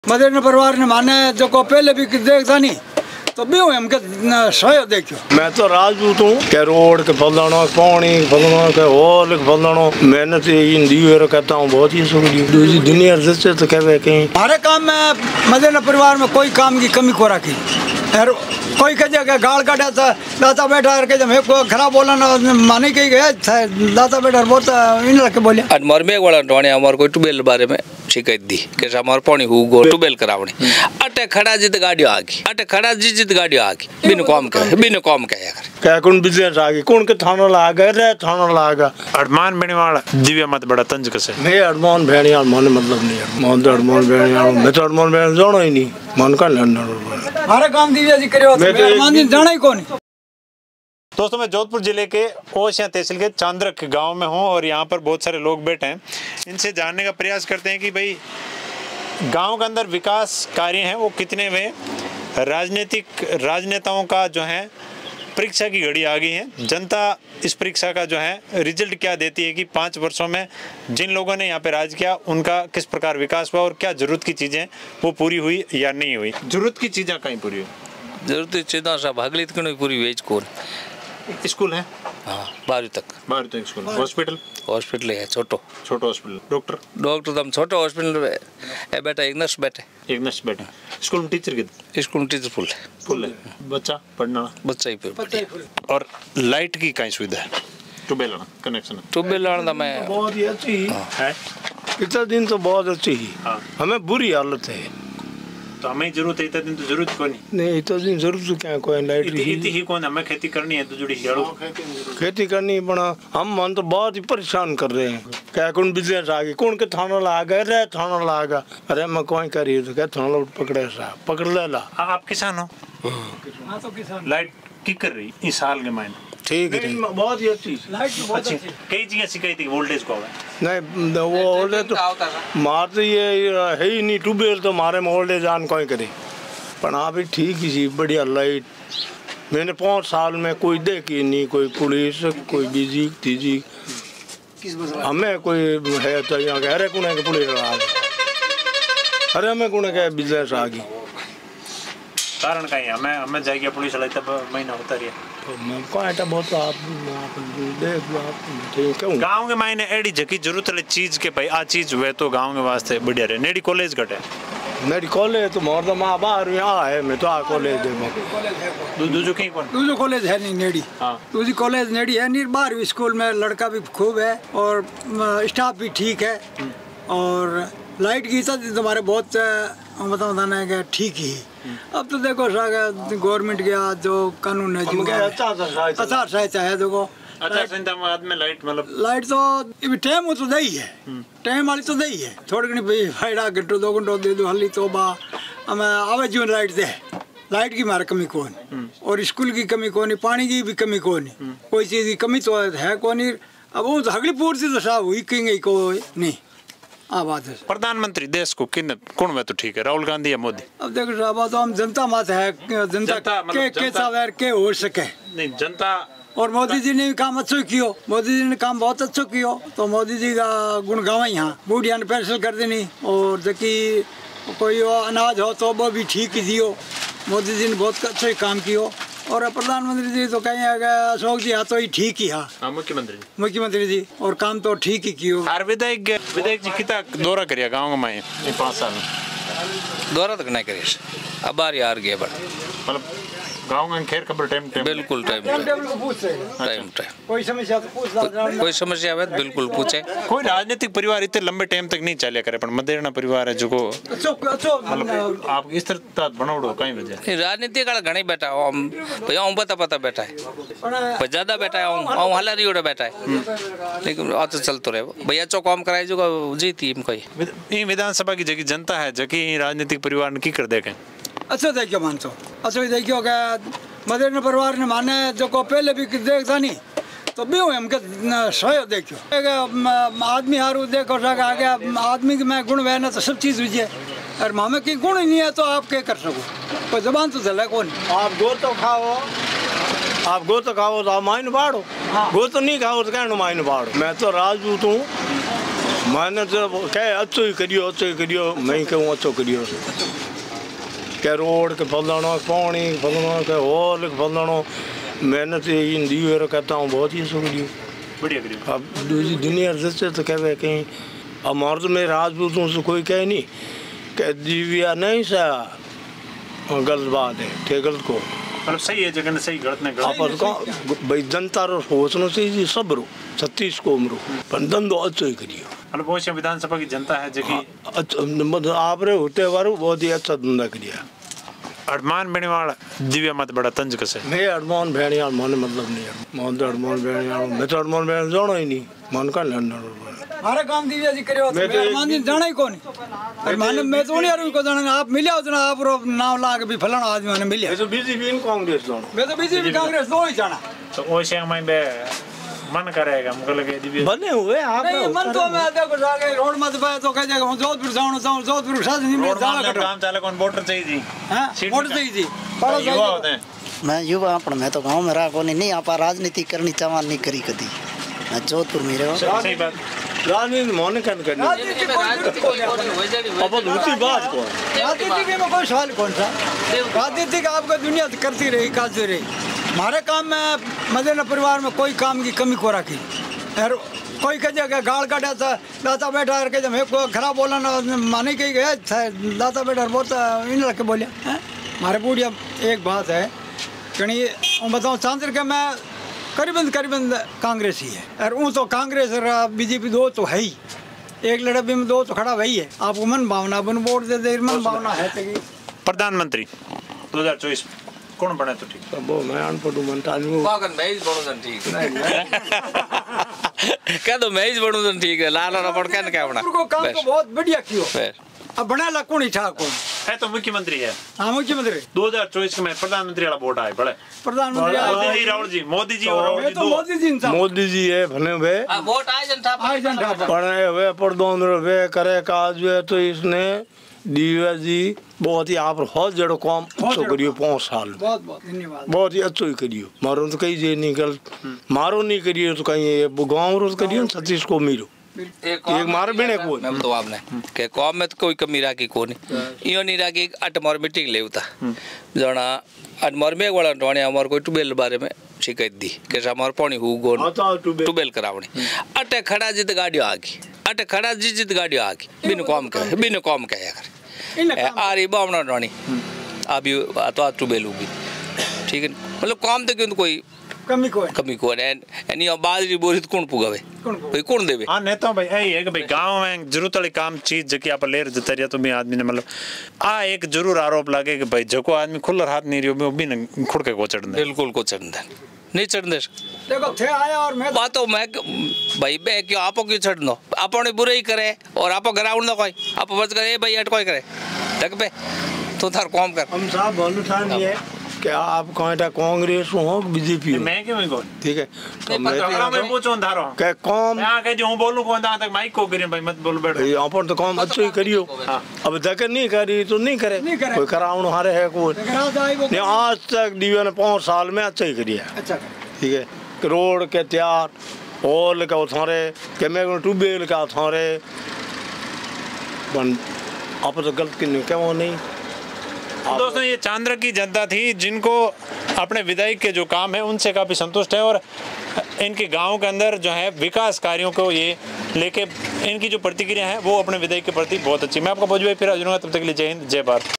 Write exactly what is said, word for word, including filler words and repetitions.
Mother परिवार ने माने जो को पहले भी देखता नहीं तो भी हम के सोयो देखियो। मैं तो राजपूत हूँ के रोड के फलाना पानी फलाना के और फलाना मेहनत हिंदी कहता हूँ बहुत ही सुखी दूसरी दुनिया से तो कहे कहीं हमारे काम में मदर परिवार में कोई काम की कमी को रखी कोई कहे कि गाल काटा था दाता बैठा के जब को खराब बोला ना माने के गए दाता बैठा बहुत इन रख के बोले हमारे में वाला टोने हमारे कोई ट्यूबवेल बारे में शिकायत दी कि हमारे पानी हु गो ट्यूबवेल करावणी अटे खड़ा जित गाड़ी आ गई अटे खड़ा जित जित गाड़ी आ गई बिन काम करे बिन काम कया करे क्या कौन बिजनेस आ गई कौन के थाना ला गए रे थाना ला गया अरमान बेणीवाल दिव्या मत बड़ा तंज कसे मैं अरमान बेणीवाल मन मतलब नहीं मन तो अरमान बेणीवाल मैं तो अरमान बेणीवाल जानो ही नहीं मन का लड़ना हमारे काम दिव्या जी करियो अरमान जी जाना ही कौन। दोस्तों मैं जोधपुर जिले के ओसियां तहसील के चांद्रक गांव में हूं और यहां पर बहुत सारे लोग बैठे हैं। इनसे जानने का प्रयास करते हैं कि भाई गांव के अंदर विकास कार्य हैं वो कितने हुए। राजनीतिक राजनेताओं का जो है परीक्षा की घड़ी आ गई है। जनता इस परीक्षा का जो है रिजल्ट क्या देती है कि पाँच वर्षों में जिन लोगों ने यहाँ पे राज किया उनका किस प्रकार विकास हुआ और क्या जरूरत की चीज़ें वो पूरी हुई या नहीं हुई। जरूरत की चीज़ें कहीं पूरी हुई जरूरत की चीज़ों से भागली तक पूरी वेज कौन स्कूल है हाँ बारहवीं तक बारहवीं तक स्कूल हॉस्पिटल हॉस्पिटल है छोटो छोटो हॉस्पिटल डॉक्टर डॉक्टर तम छोटो हॉस्पिटल है बेटा एक नर्स बैठे एक नर्स बैठे स्कूल में टीचर कितने स्कूल में टीचर फुल है फुल है बच्चा पढ़ना बच्चा ही फिर और लाइट की कहीं सुविधा है ट्यूबवेल कनेक्शन ट्यूबवेल लाना मैं बहुत ही अच्छी है इतना दिन तो बहुत अच्छी ही हमें बुरी हालत है तो हमें जरूरत है इतना दिन तो जरूरत कोई नहीं नहीं इतना दिन जरूरत क्या कोई लाइट इतनी ही कौन हमें खेती करनी है तो जुड़ी हियाड़ो खेती करनी पड़ा हम मन तो बहुत ही परेशान कर रहे हैं क्या कौन बिजनेस आ गई कौन के थाना ला गए रे थाना ला गया अरे मैं कोई करी तो क्या थाना पकड़े साहब पकड़ ले ला आप किसान हो हाँ तो किसान लाइट की कर रही इस साल के महीने ठीक है बहुत ही अच्छी लाइट तो बहुत अच्छी कई चीजें सिखाई थी वोल्टेज को नहीं वो वोल्टेज तो मार तो ये है ही नहीं ट्यूबवेल तो मारे में वोल्टेज आन कोई करे पर हाँ भी ठीक ही सी बढ़िया लाइट मैंने पाँच साल में कोई देखी नहीं कोई पुलिस कोई बीजी तीजी हमें कोई है तो यहाँ अरे कुने के पुलिस आ गई अरे हमें कुने के बिजनेस आ गई कारण कहीं हमें हमें जाएगी पुलिस वाला तब महीना होता रहा बहुत आप देख आप गांव के मायने एडी जकी जरूरत है चीज के भाई आ चीज हुए तो गांव के वास्ते बढ़िया रहे नेडी कॉलेज घटे नेडी कॉलेज तो मोर तो मां बाहर यहाँ है मैं तो आ कॉलेज दे दूजो कहीं कौन दूजो कॉलेज है नहीं नेडी हाँ दूसरी कॉलेज नेडी है नहीं बारहवीं स्कूल में लड़का भी खूब है और स्टाफ भी ठीक है और लाइट की तो तुम्हारे बहुत मतलब बताना है कि ठीक ही अब तो देखो गवर्नमेंट का जो कानून है जिनका आचार संहिता है देखो आचार संहिता में आदमी लाइट मतलब लाइट तो टाइम तो दही है टाइम वाली तो दही है थोड़ी घनी फायदा घंटो दो घंटो दे दो हली तो बा हमें आवे जीवन लाइट दे लाइट की मारे कमी कौन और स्कूल की कमी कौन पानी की भी कमी कौन कोई चीज़ की कमी तो है कौन अब वो हगली पूर्ति तो साहब हुई कहीं कोई नहीं हाँ बात है प्रधानमंत्री देश को किन कौन में तो ठीक है राहुल गांधी या मोदी अब देखो साहब तो हम जनता मत है जनता के के सावेर के हो सके नहीं जनता और मोदी जी ने भी काम अच्छा कियो मोदी जी ने काम बहुत अच्छा कियो तो मोदी जी का गुण गावा यहाँ बूढ़िया ने पेंशन कर देनी और जबकि कोई अनाज हो तो वो भी ठीक ही दियो मोदी जी ने बहुत अच्छा काम कियो और प्रधानमंत्री जी तो कहीं अशोक जी हाँ तो ही ठीक ही हाँ मुख्यमंत्री मुख्यमंत्री जी और काम तो ठीक ही कियो और विधायक विधायक जी कितना दौरा करिया गाँव में पाँच साल में दौरा तक नहीं करिए अब बार यार गए बड़ा मतलब गाँव में खैर खबर टाइम टाइम बिल्कुल टाइम टाइम टाइम कोई समस्या तो पूछ कोई समस्या है बिल्कुल पूछे कोई राजनीतिक परिवार इतने लंबे टाइम तक नहीं चलिया करे पर मदेरणा परिवार है जो को मतलब आप इस तरह बनाओ कहीं वजह राजनीति का घणी बैठा हम भैया हम पता पता बैठा है ज्यादा बैठा है हम हला रही बैठा है लेकिन तो चलते रहे भैया चो काम कराए जो जीती कोई विधानसभा की जगह जनता है जबकि राजनीतिक परिवार ने की कर देखे अच्छा देखियो मानसो अच्छा देखियो क्या मदर परिवार ने माने जो को पहले भी देखता नहीं तो भी हम के सोयो देखियो आदमी हारू देखो सका आगे आदमी के मैं गुण वह तो सब चीज़ हुई है और मामे की गुण ही नहीं है तो आप क्या कर सको कोई जबान तो चले कौन आप गो तो खाओ आप गो तो खाओ तो आप माइन बाड़ो हाँ। गो तो नहीं खाओ तो कहना माइन बाड़ो मैं तो राजपूत हूँ मैंने तो कहे अच्छो ही करियो अच्छो ही करियो मैं कहूँ अच्छो करियो क्या रोड के फलाना पानी फलाना के हॉल के फलाना मैंने तो हिंदी वेर कहता हूँ बहुत ही अच्छो करियो बढ़िया करियो। अब दूसरी दुनिया से तो कहे कहीं हमारे तो मेरे राजपूतों से कोई कहे नहीं कह दिव्या नहीं सा गलत बात है ठीक गलत को मतलब सही है जगह सही गलत नहीं गलत आपस का भाई जनता रो सोचना चाहिए सब रो छत्तीस को उम्र पर धंधो अच्छो ही करियो मतलब वो विधानसभा की जनता है जगह अच्छा मतलब आप रे होते वारो बहुत ही अच्छा धंधा करिया अरमान बेनीवाल दिव्या मत बड़ा तंज कसे मैं अरमान भेड़ियाल मन मतलब नहीं है मन तो अरमान भेड़ियाल मैं तो अरमान भेड़ियाल जाना ही नहीं मन का लड़ना हमारा काम दिव्या जी करियो मैं तो अरमान जी जाना ही कौन अरमान मैं तो नहीं अरमान को जाना आप मिले हो ना आप रो नाम ला के भी फलाना आदमी ने मिले मैं तो बीजेपी इन कांग्रेस जाना मैं तो बीजेपी कांग्रेस दो ही जाना तो वो से मैं बे मन करेगा मुझे लगे दिव्या बने हुए आप नहीं मन तो मैं देखो जाके रोड मत पे तो कह जाएगा जोधपुर जाऊं जाऊं जोधपुर शादी में जाना करो काम चाले कौन वोटर चाहिए जी हां वोट चाहिए जी बड़ा युवा होते हैं मैं युवा पण मैं तो गांव में रहा को नहीं आप राजनीति करनी चाहवा नहीं करी कदी मैं जोधपुर में रहो सही बात राजनीति मन कर करनी राजनीति अब दूसरी बात को राजनीति में कोई सवाल कौन सा राजनीति का आपको दुनिया करती रही काजती रही हमारे काम में मदन परिवार में कोई काम की कमी को रखी और कोई कह जाएगा गाड़ काटा था दाता बैठा के जब को खराब बोला ना माने के गया था दाता बैठा बोलता इन लड़के बोले हमारे बूढ़िया एक बात है कहीं बताऊँ चांद्र के मैं करीबन करीबन कांग्रेस ही है और वो तो कांग्रेस और बीजेपी दो तो है ही एक लड़ाई में दो तो खड़ा वही है आपको मन भावना अपन वोट दे दे मन भावना है तो प्रधानमंत्री दो हज़ार चौबीस कौन बने तो ठीक अब मैं अनपढ़ मनता नहीं पागल मैं ही बनूं तो ठीक कह दो मैं ही बनूं तो ठीक है लाल और अपन क्या क्या बना को काम तो बहुत बढ़िया कियो फिर अब बना ला कौन इठा कौन है तो मुख्यमंत्री है हाँ मुख्यमंत्री दो हज़ार चौबीस में प्रधानमंत्री वाला वोट आए बड़े प्रधानमंत्री मोदी जी राहुल जी मोदी जी और राहुल मैं जी तो दो मोदी जी इंसान मोदी जी है भले वे वोट आए जनता आई जनता पर पढ़े हुए प्रधान वे करे काज वे तो इसने दिव्या जी बहुत ही आप बहुत जड़ो काम अच्छो करियो पाँच साल में बहुत बहुत धन्यवाद बहुत ही अच्छो ही करियो मारो तो कहीं जे निकल मारो नहीं करियो तो कहीं ये गाँव रोज करियो छत्तीस को मीरो एक एक मार बिने को मैं तो आपने के कॉम में तो कोई कमी राखी कोनी इयो नहीं राखी अट मोर मीटिंग लेवता जना अट मोर में वाला टोने हमार कोई टुबेल बारे में शिकायत दी के हमार पानी हु गोन टुबेल करावणी अटे खड़ा जित गाड़ी आगी अटे खड़ा जित जित गाड़ी आगी बिन कॉम के बिन कॉम के करे आ रही बावना टोनी अभी तो टुबेल होगी ठीक है मतलब कॉम तो क्यों कोई कमी को है कमी को है एनी बाजरी बोरी कौन पुगावे भाई कौन देवे हाँ नेता भाई यही है कि भाई गांव में जरूरत वाली काम चीज जकी आप लेर जतरिया तो भी आदमी ने मतलब आ एक जरूर आरोप लागे कि भाई जको आदमी खुल्लर हाथ नहीं रियो भी न खुड़के को चढ़ दे बिल्कुल को चढ़ दे नहीं चढ़ दे देखो थे आया और मैं बात तो मैं भाई बे क्यों आपो क्यों चढ़ दो आपो ने बुराई करे और आपो ग्राउंड ना कोई आपो बस करे भाई अट कोई करे देख बे तो थार काम कर हम साहब बोलू था नहीं है क्या आप कौन टा कांग्रेस हो बीजेपी मैं क्यों मैं कौन ठीक है तो मैं तो मैं पूछूं धारो क्या काम मैं आके जो हूं बोलूं कौन तक माइक को करिए भाई मत बोल बैठो भाई अपन तो काम अच्छो ही करियो अब तक नहीं करी तो नहीं करे नहीं करे। कोई कराउन हारे है कोई करा जाए वो नहीं आज तक दिव्या ने पाँच साल में अच्छा ही करिया अच्छा ठीक है करोड़ के तैयार हॉल का उठारे के मैं ट्यूबवेल का उठारे बन आप तो गलत क्यों क्या वो नहीं दोस्तों ये चांद्र की जनता थी जिनको अपने विधायक के जो काम है उनसे काफ़ी संतुष्ट है और इनके गांव के अंदर जो है विकास कार्यों को ये लेके इनकी जो प्रतिक्रिया है वो अपने विधायक के प्रति बहुत अच्छी। मैं आपको पहुँच फिर जुड़ूंगा, तब तक के लिए जय हिंद जय भारत।